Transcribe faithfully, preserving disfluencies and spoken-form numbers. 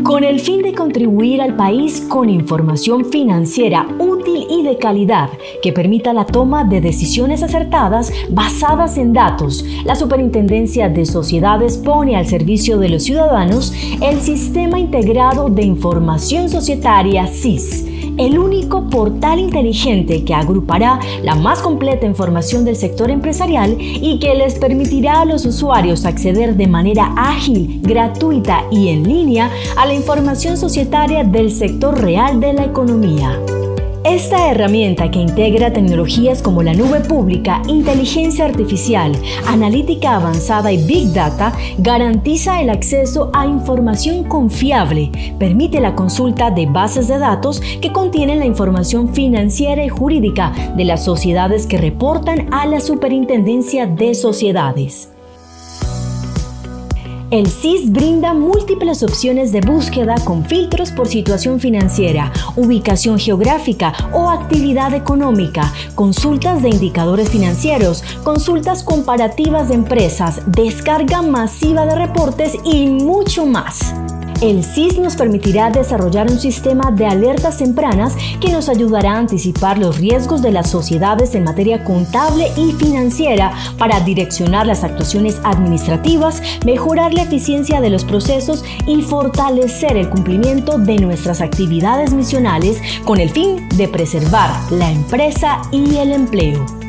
Con el fin de contribuir al país con información financiera útil y de calidad que permita la toma de decisiones acertadas basadas en datos, la Superintendencia de Sociedades pone al servicio de los ciudadanos el Sistema Integrado de Información Societaria S I S, el único portal inteligente que agrupará la más completa información del sector empresarial y que les permitirá a los usuarios acceder de manera ágil, gratuita y en línea a la información societaria del sector real de la economía. Esta herramienta, que integra tecnologías como la nube pública, inteligencia artificial, analítica avanzada y Big Data, garantiza el acceso a información confiable, permite la consulta de bases de datos que contienen la información financiera y jurídica de las sociedades que reportan a la Superintendencia de Sociedades. El S I S brinda múltiples opciones de búsqueda con filtros por situación financiera, ubicación geográfica o actividad económica, consultas de indicadores financieros, consultas comparativas de empresas, descarga masiva de reportes y mucho más. El S I S nos permitirá desarrollar un sistema de alertas tempranas que nos ayudará a anticipar los riesgos de las sociedades en materia contable y financiera para direccionar las actuaciones administrativas, mejorar la eficiencia de los procesos y fortalecer el cumplimiento de nuestras actividades misionales con el fin de preservar la empresa y el empleo.